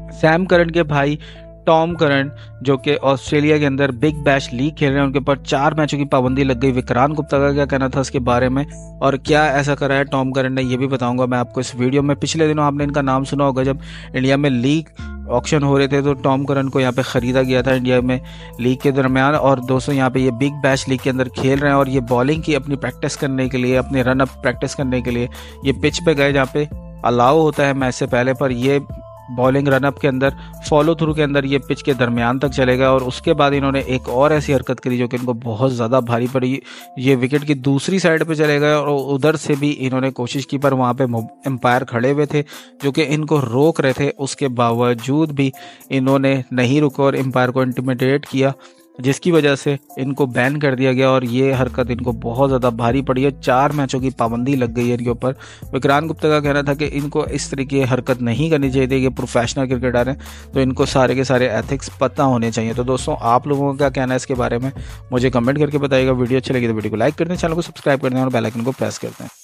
Sam Curran के भाई Tom Curran जो कि ऑस्ट्रेलिया के अंदर बिग बैश लीग खेल रहे हैं, उनके ऊपर 4 मैचों की पाबंदी लग गई। विक्रांत गुप्ता का क्या कहना था इसके बारे में और क्या ऐसा करा है टॉम करन ने, ये भी बताऊंगा मैं आपको इस वीडियो में। पिछले दिनों आपने इनका नाम सुना होगा, जब इंडिया में लीग ऑक्शन हो रहे थे तो टॉम करन को यहाँ पे ख़रीदा गया था इंडिया में लीग के दरमियान। और दोस्तों यहाँ पे ये बिग बैश लीग के अंदर खेल रहे हैं और ये बॉलिंग की अपनी प्रैक्टिस करने के लिए, अपने रन अप प्रैक्टिस करने के लिए ये पिच पे गए जहाँ पे अलाउ होता है मैच से पहले, पर ये बॉलिंग रनअप के अंदर, फॉलो थ्रू के अंदर ये पिच के दरमियान तक चले गए। और उसके बाद इन्होंने एक और ऐसी हरकत करी जो कि इनको बहुत ज़्यादा भारी पड़ी। ये विकेट की दूसरी साइड पे चले गए और उधर से भी इन्होंने कोशिश की, पर वहाँ पे एम्पायर खड़े हुए थे जो कि इनको रोक रहे थे। उसके बावजूद भी इन्होंने नहीं रुका और एम्पायर को इंटिमिडेट किया, जिसकी वजह से इनको बैन कर दिया गया और ये हरकत इनको बहुत ज़्यादा भारी पड़ी है। 4 मैचों की पाबंदी लग गई है इनके ऊपर। विक्रांत गुप्ता का कहना था कि इनको इस तरीके की हरकत नहीं करनी चाहिए थी, ये प्रोफेशनल क्रिकेटर हैं तो इनको सारे के सारे एथिक्स पता होने चाहिए। तो दोस्तों आप लोगों का क्या कहना है इसके बारे में मुझे कमेंट करके बताइएगा। वीडियो अच्छी लगी तो वीडियो को लाइक कर दें, चैनल को सब्सक्राइब कर दें और बेल आइकन को प्रेस कर दें।